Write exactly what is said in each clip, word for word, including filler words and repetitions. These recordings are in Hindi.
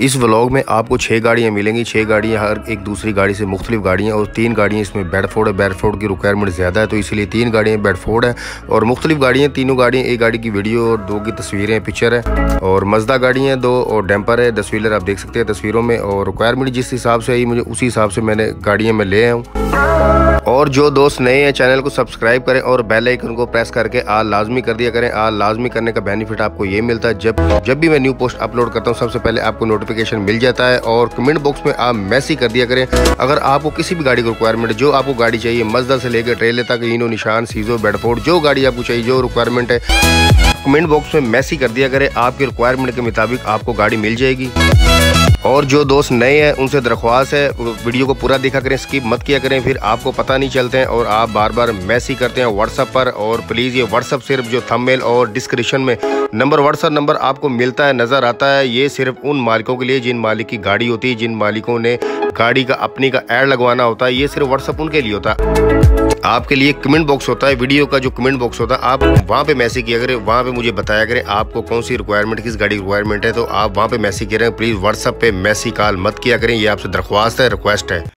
इस व्लॉग में आपको छः गाड़ियाँ मिलेंगी। छः गाड़ियाँ हर एक दूसरी गाड़ी से मुख्तलिफ गाड़ियाँ, और तीन गाड़ियाँ इसमें बेडफोर्ड है। बेडफोर्ड की रिक्वायरमेंट ज़्यादा है तो इसलिए तीन गाड़ियाँ बेडफोर्ड है और मुख्तलिफ गाड़ियाँ। तीनों गाड़ियाँ, एक गाड़ी की वीडियो और दो की तस्वीरें पिक्चर है, और मजदा गाड़ियाँ दो और डैम्पर है। दस व्हीलर आप देख सकते हैं तस्वीरों में। और रिक्वायरमेंट जिस हिसाब से आई मुझे उसी हिसाब से मैंने गाड़ियाँ में ले आया हूँ। और जो दोस्त नए हैं चैनल को सब्सक्राइब करें और बेल आइकन को प्रेस करके आल लाजमी कर दिया करें। आल लाजमी करने का बेनिफिट आपको ये मिलता है, जब जब भी मैं न्यू पोस्ट अपलोड करता हूँ सबसे पहले आपको नोटिफिकेशन मिल जाता है। और कमेंट बॉक्स में आप मैसेज कर दिया करें अगर आपको किसी भी गाड़ी की रिक्वायरमेंट, जो आपको गाड़ी चाहिए, मजदा से लेकर ट्रेलर तक, हीनो, निशान, सीजो, बेडफोर्ड, जो गाड़ी आपको चाहिए, जो रिक्वायरमेंट है, कमेंट बॉक्स में मैसेज कर दिया करें। आपकी रिक्वायरमेंट के मुताबिक आपको गाड़ी मिल जाएगी। और जो दोस्त नए हैं उनसे दरख्वास्त है वीडियो को पूरा देखा करें, स्किप मत किया करें, फिर आपको पता नहीं चलते हैं और आप बार बार मैसेज करते हैं व्हाट्सएप पर। और प्लीज़ ये व्हाट्सएप सिर्फ जो थंबनेल और डिस्क्रिप्शन में नंबर, व्हाट्सएप नंबर आपको मिलता है, नज़र आता है, ये सिर्फ उन मालिकों के लिए जिन मालिक की गाड़ी होती है, जिन मालिकों ने गाड़ी का अपनी का ऐड लगवाना होता है। ये सिर्फ व्हाट्सएप उनके लिए होता है। आपके लिए कमेंट बॉक्स होता है, वीडियो का जो कमेंट बॉक्स होता है, आप वहाँ पे मैसेज किया करें, वहाँ पे मुझे बताया करें आपको कौन सी रिक्वायरमेंट, किस गाड़ी की रिक्वायरमेंट है, तो आप वहाँ पे मैसेज करें। प्लीज़ व्हाट्सएप पे मैसेज कॉल मत किया करें, ये आपसे दरख्वास्त है, रिक्वेस्ट है।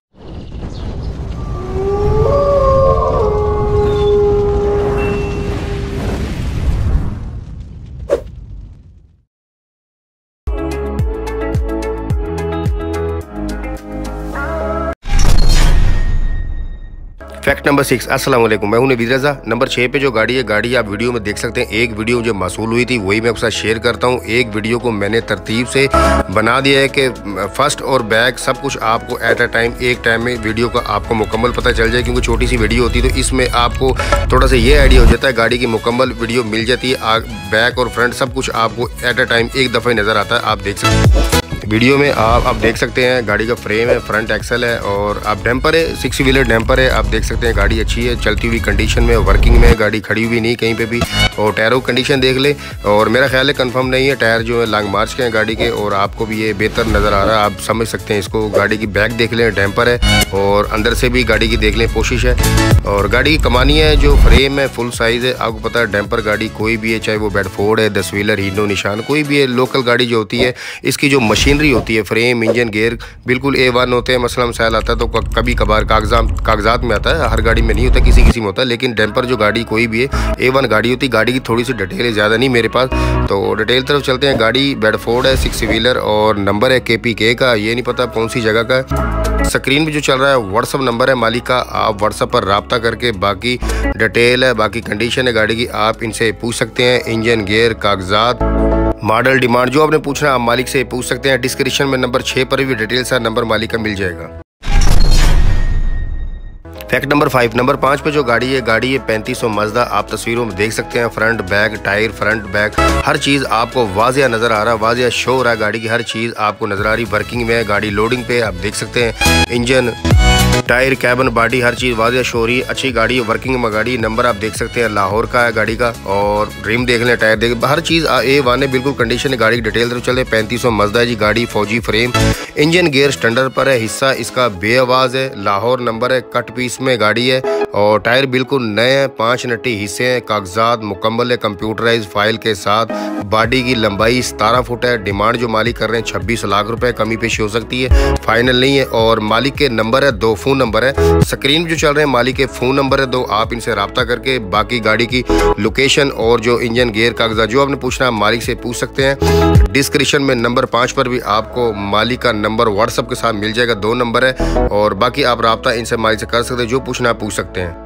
फैक्ट नंबर सिक्स, अस्सलाम वालेकुम, मैं हूं नवीद रज़ा। नंबर छः पे जो गाड़ी है, गाड़ी आप वीडियो में देख सकते हैं। एक वीडियो मुझे मौसूल हुई थी, वही मैं आपके साथ शेयर करता हूं। एक वीडियो को मैंने तरतीब से बना दिया है कि फर्स्ट और बैक सब कुछ आपको एट अ टाइम, एक टाइम में वीडियो का आपको मुकम्मल पता चल जाए, क्योंकि छोटी सी वीडियो होती है तो इसमें आपको थोड़ा सा ये आइडिया हो जाता है, गाड़ी की मुकम्मल वीडियो मिल जाती है। बैक और फ्रंट सब कुछ आपको एट अ टाइम एक दफ़ा नज़र आता है। आप देख सकते हैं वीडियो में, आप आप देख सकते हैं गाड़ी का फ्रेम है, फ्रंट एक्सल है, और आप डैम्पर है, सिक्स व्हीलर डैम्पर है। आप देख सकते हैं गाड़ी अच्छी है, चलती हुई कंडीशन में, वर्किंग में, गाड़ी खड़ी हुई नहीं कहीं पे भी। और टायरों की कंडीशन देख ले, और मेरा ख्याल है कंफर्म नहीं है, टायर जो है लॉन्ग मार्च के हैं गाड़ी के, और आपको भी ये बेहतर नज़र आ रहा है, आप समझ सकते हैं इसको। गाड़ी की बैक देख लें, डैम्पर है, और अंदर से भी गाड़ी की देख लें, कोशिश है। और गाड़ी की कमानी है, जो फ्रेम है फुल साइज़ है। आपको पता है डैम्पर गाड़ी कोई भी है, चाहे वो बेडफोर्ड है, दस व्हीलर, हीनो, निशान, कोई भी है, लोकल गाड़ी जो होती है, इसकी जो मशीनरी होती है, फ्रेम, इंजन, गेयर बिल्कुल ए वन होते हैं। मसला मसाइल आता है तो कभी कभार कागजात कागजात में आता है, हर गाड़ी में नहीं होता, किसी किसी में होता है। लेकिन डैम्पर जो गाड़ी कोई भी है, ए वन गाड़ी होती है। गाड़ी की थोड़ी सी डिटेल है, ज़्यादा नहीं मेरे पास, तो डिटेल तरफ चलते हैं। गाड़ी बेडफोर्ड है, सिक्स व्हीलर, और नंबर है के पी के का, ये नहीं पता कौन सी जगह का है। स्क्रीन पे जो चल रहा है व्हाट्सअप नंबर है मालिक का, आप व्हाट्सअप पर रब्ता करके बाकी डिटेल है, बाकी कंडीशन है गाड़ी की, आप इनसे पूछ सकते हैं। इंजन, गेयर, कागजात, मॉडल, डिमांड, जो आपने पूछना आप मालिक से पूछ सकते हैं। डिस्क्रिप्शन में नंबर छः पर भी डिटेल सा नंबर मालिक का मिल जाएगा। फैक्ट नंबर फाइव, नंबर पाँच पे जो गाड़ी है, गाड़ी है पैंतीस सौ मजदा। आप तस्वीरों में देख सकते हैं, front back tyre, front back हर चीज़ आपको वाजिया नज़र आ रहा है, वाजिया शो हो रहा है, गाड़ी की हर चीज़ आपको नज़र आ रही। वर्किंग में है गाड़ी, लोडिंग पे आप देख सकते हैं, इंजन, टायर, कैबन, बॉडी हर चीज़ वाजिया शो हो रही है। अच्छी गाड़ी है, वर्किंग में गाड़ी। नंबर आप देख सकते हैं लाहौर का है गाड़ी का, और रिम देख लें, टायर देख, हर चीज़ ए वन है, बिल्कुल कंडीशन है। गाड़ी की डिटेल तरफ चले, पैंतीस सौ मजदा है जी गाड़ी, फौजी फ्रेम, इंजन, गेयर स्टैंडर्ड पर है, हिस्सा इसका बे आवाज़ है, लाहौर नंबर है, कट पीस में गाड़ी है, और टायर बिल्कुल नए हैं, पाँच नट्टी हिस्से हैं, कागजात मुकम्मल है, कंप्यूटराइज फाइल के साथ। बॉडी की लंबाई सतारह फुट है। डिमांड जो मालिक कर रहे हैं छब्बीस लाख रुपए, कमी पेशी हो सकती है, फाइनल नहीं है। और मालिक के नंबर है दो, फोन नंबर है स्क्रीन पे जो चल रहे हैं, मालिक के फ़ोन नंबर है दो, आप इनसे रब्ता करके बाकी गाड़ी की लोकेशन और जो इंजन, गेयर, कागजात जो आपने पूछना है मालिक से पूछ सकते हैं। डिस्क्रिप्शन में नंबर पाँच पर भी आपको मालिक का नंबर व्हाट्सअप के साथ मिल जाएगा, दो नंबर है, और बाकी आप रब्ता इनसे मालिक से कर सकते हैं, जो पूछना आप पूछ सकते हैं।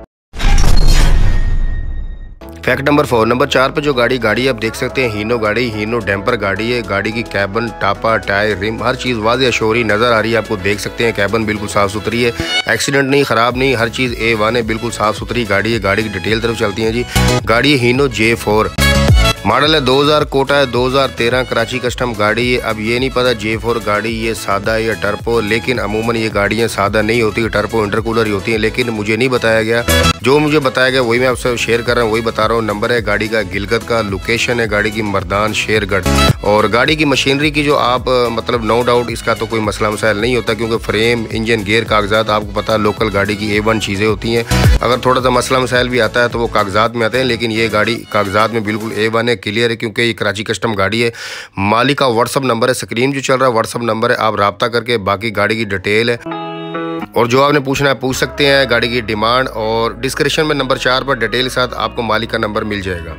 फैक्ट नंबर फोर, नंबर चार पे जो गाड़ी गाड़ी आप देख सकते हैं, हीनो गाड़ी, हीनो डैम्पर गाड़ी है। गाड़ी की कैबन, टापा, टायर, रिम हर चीज़ वाज़िया शोरी नज़र आ रही है, आपको देख सकते हैं। कैबन बिल्कुल साफ़ सुथरी है, एक्सीडेंट नहीं, ख़राब नहीं, हर चीज़ ए वन है, बिल्कुल साफ़ सुथरी गाड़ी है। गाड़ी की डिटेल तरफ चलती है जी। गाड़ी हीनो जे फोर, मॉडल है दो हज़ार, कोटा है दो हज़ार तेरह, कराची कस्टम गाड़ी है। अब ये नहीं पता जे फोर गाड़ी ये सादा या टर्बो, लेकिन अमूमन ये गाड़ियाँ सादा नहीं होती, टर्बो इंटरकूलर ही होती हैं, लेकिन मुझे नहीं बताया गया। जो मुझे बताया गया वही मैं आपसे शेयर कर रहा हूँ, वही बता रहा हूँ। नंबर है गाड़ी का गिलगत का, लोकेशन है गाड़ी की मर्दान शेरगढ़। और गाड़ी की मशीनरी की जो आप मतलब नो डाउट इसका तो कोई मसला मसाइल नहीं होता, क्योंकि फ्रेम, इंजन, गेयर, कागजात आपको पता है लोकल गाड़ी की ए वन चीज़ें होती हैं। अगर थोड़ा सा मसला मसाइल भी आता है तो वो कागजात में आते हैं, लेकिन ये गाड़ी कागजात में बिल्कुल ए वन है। है, क्लियर है, क्योंकि ये कराची कस्टम गाड़ी है। मालिक का व्हाट्सअप नंबर है, स्क्रीन जो चल रहा है व्हाट्सअप नंबर है, आप रब्ता करके बाकी गाड़ी की डिटेल है और जो आपने पूछना है पूछ सकते हैं। गाड़ी की डिमांड और डिस्क्रिप्शन में नंबर चार पर डिटेल के साथ आपको मालिक का नंबर मिल जाएगा।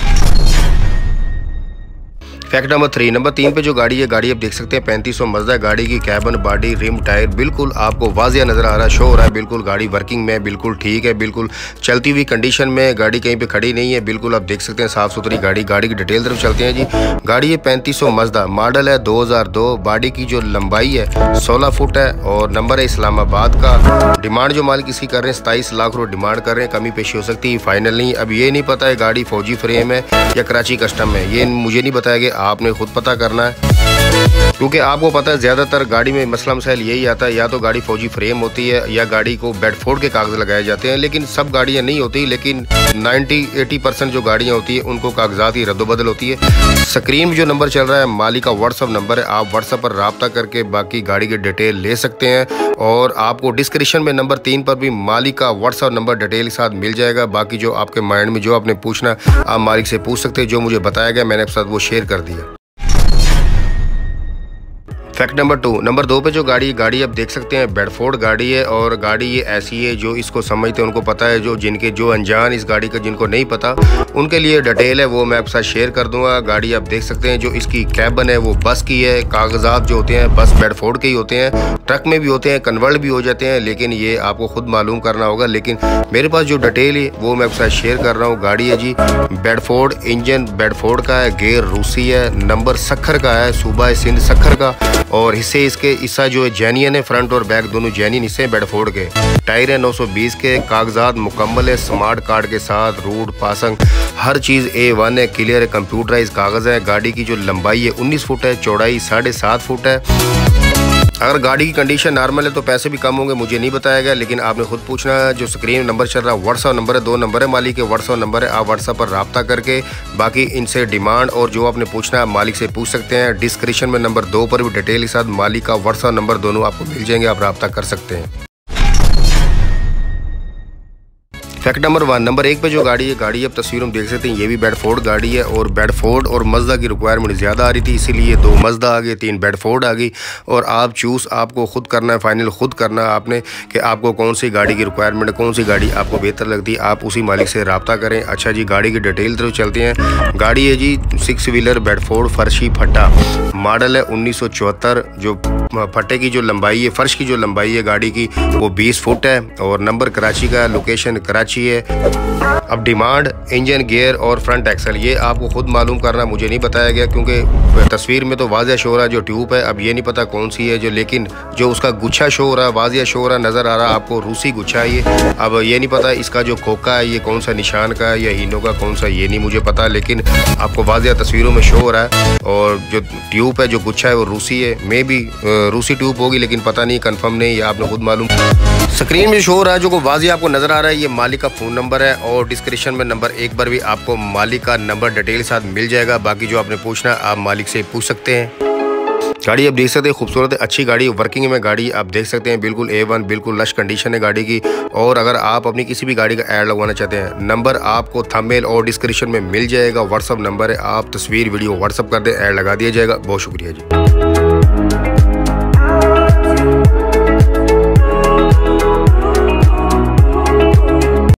फैक्ट नंबर थ्री, नंबर तीन पे जो गाड़ी है, गाड़ी आप देख सकते हैं पैंतीस सौ मजदा। गाड़ी की कैबन, बॉडी, रिम, टायर बिल्कुल आपको वाजिया नजर आ रहा है, शो हो रहा है, बिल्कुल गाड़ी वर्किंग में बिल्कुल ठीक है, बिल्कुल चलती हुई कंडीशन में, गाड़ी कहीं पे खड़ी नहीं है, बिल्कुल आप देख सकते हैं साफ सुथरी गाड़ी। गाड़ी की डिटेल तरफ चलते हैं जी। गाड़ी है पैंतीस सौ मजदा, मॉडल है दो हज़ार दो। बॉडी की जो लंबाई है सोलह फुट है और नंबर है इस्लामाबाद का। डिमांड जो मालिक इसकी कर रहे हैं सताईस लाख रुपये डिमांड कर रहे हैं, कमी पेशी हो सकती है, फाइनल नहीं। अब ये नहीं पता है गाड़ी फौजी फ्रेम है या कराची कस्टम है, ये मुझे नहीं बताया गया, आपने खुद पता करना है, क्योंकि आपको पता है ज़्यादातर गाड़ी में मसला मसाइल यही आता है, या तो गाड़ी फौजी फ्रेम होती है या गाड़ी को बेडफोर्ड के कागज़ लगाए जाते हैं, लेकिन सब गाड़ियां नहीं होती, लेकिन नब्बे अस्सी परसेंट जो गाड़ियां होती है उनको कागजात ही रद्दोबदल होती है। स्क्रीन में जो नंबर चल रहा है मालिक का व्हाट्सअप नंबर है, आप व्हाट्सअप पर रब्ता करके बाकी गाड़ी की डिटेल ले सकते हैं और आपको डिस्क्रिप्शन में नंबर तीन पर भी मालिक का व्हाट्सअप नंबर डिटेल के साथ मिल जाएगा। बाकी जो आपके माइंड में जो आपने पूछना आप मालिक से पूछ सकते हैं, जो मुझे बताया गया मैंने आपके साथ वो शेयर कर दिया। फैक्ट नंबर टू, नंबर दो पे जो गाड़ी गाड़ी आप देख सकते हैं बेडफोर्ड गाड़ी है और गाड़ी ये ऐसी है जो इसको समझते हैं उनको पता है, जो जिनके जो अनजान इस गाड़ी का जिनको नहीं पता उनके लिए डिटेल है वो मैं आपके साथ शेयर कर दूंगा। गाड़ी आप देख सकते हैं जो इसकी कैबन है वो बस की है, कागजात जो होते हैं बस बेडफोर्ड के ही होते हैं, ट्रक में भी होते हैं, कन्वर्ट भी हो जाते हैं, लेकिन ये आपको खुद मालूम करना होगा। लेकिन मेरे पास जो डिटेल है वो मैं आपके साथ शेयर कर रहा हूँ। गाड़ी है जी बेडफोर्ड, इंजन बेडफोर्ड का है, गेयर रूसी है, नंबर सखर का है, सूबा है सिंध सखर का और हिस्से इसके हिस्सा जो है जेन्युइन है, फ्रंट और बैक दोनों जेन्युइन हिस्से हैं बेडफोर्ड के। टायर है नौ सौ बीस के, कागजात मुकम्मल है स्मार्ट कार्ड के साथ, रूट पासिंग हर चीज़ ए वन है, क्लियर है, कंप्यूटराइज कागज़ है। गाड़ी की जो लंबाई है उन्नीस फुट है, चौड़ाई साढ़े सात फुट है। अगर गाड़ी की कंडीशन नॉर्मल है तो पैसे भी कम होंगे, मुझे नहीं बताया गया, लेकिन आपने खुद पूछना है। जो स्क्रीन नंबर चल रहा है व्हाट्सअप नंबर है, दो नंबर है मालिक के, व्हाट्सअप नंबर है, आप व्हाट्सअप पर रब्ता करके बाकी इनसे डिमांड और जो आपने पूछना है मालिक से पूछ सकते हैं। डिस्क्रिप्शन में नंबर दो पर भी डिटेल के साथ मालिक का व्हाट्सअप नंबर दोनों आपको मिल जाएंगे, आप रब्ता कर सकते हैं। फैक्ट नंबर वन, नंबर एक पे जो गाड़ी है, गाड़ी आप तस्वीरों में देख सकते हैं, ये भी बेडफोर्ड गाड़ी है और बेडफोर्ड और मजदा की रिक्वायरमेंट ज़्यादा आ रही थी, इसीलिए दो मजदा आ गई, तीन बेडफोर्ड आ गई और आप चूज़ आपको खुद करना है, फाइनल खुद करना है आपने कि आपको कौन सी गाड़ी की रिक्वायरमेंट है, कौन सी गाड़ी आपको बेहतर लगती है, आप उसी मालिक से रब्ता करें। अच्छा जी, गाड़ी की डिटेल तरफ चलते हैं। गाड़ी है जी सिक्स व्हीलर बेडफोर्ड फर्शी फट्टा, मॉडल है उन्नीस सौ चौहत्तर। जो फट्टे की जो लंबाई है, फर्श की जो लंबाई है गाड़ी की वो बीस फुट है और नंबर कराची का, लोकेशन कराची है। अब डिमांड इंजन, गियर और फ्रंट एक्सल ये आपको खुद मालूम करना, मुझे नहीं बताया गया, क्योंकि तस्वीर में तो वाजिया शो हो रहा है जो ट्यूब है, अब ये नहीं पता कौन सी है जो, लेकिन जो उसका गुच्छा शो हो रहा है, वाजिया शो हो रहा है, नज़र आ रहा है आपको रूसी गुच्छा है ये। अब ये नहीं पता इसका जो खोखा है ये कौन सा निशान का है या हीनो का कौन सा, ये नहीं मुझे पता, लेकिन आपको वाजिया तस्वीरों में शो हो रहा है। और जो ट्यूब है जो गुच्छा है वो रूसी है, मे भी रूसी ट्यूब होगी, लेकिन पता नहीं, कंफर्म नहीं, ये आपने खुद मालूम। स्क्रीन में शो हो रहा है जो को वाजिया आपको नजर आ रहा है, ये मालिक का फ़ोन नंबर है और डिस्क्रिप्शन में नंबर एक बार भी आपको मालिक का नंबर डिटेल साथ मिल जाएगा। बाकी जो आपने पूछना आप मालिक से पूछ सकते हैं। गाड़ी आप देख सकते हैं खूबसूरत है, अच्छी गाड़ी, वर्किंग में गाड़ी आप देख सकते हैं, बिल्कुल ए वन, बिल्कुल लश कंडीशन है गाड़ी की। और अगर आप अपनी किसी भी गाड़ी का ऐड लगवाना चाहते हैं, नंबर आपको थंबनेल और डिस्क्रिप्शन में मिल जाएगा, व्हाट्सअप नंबर है, आप तस्वीर वीडियो व्हाट्सअप कर दें, ऐड लगा दिया जाएगा। बहुत शुक्रिया जी।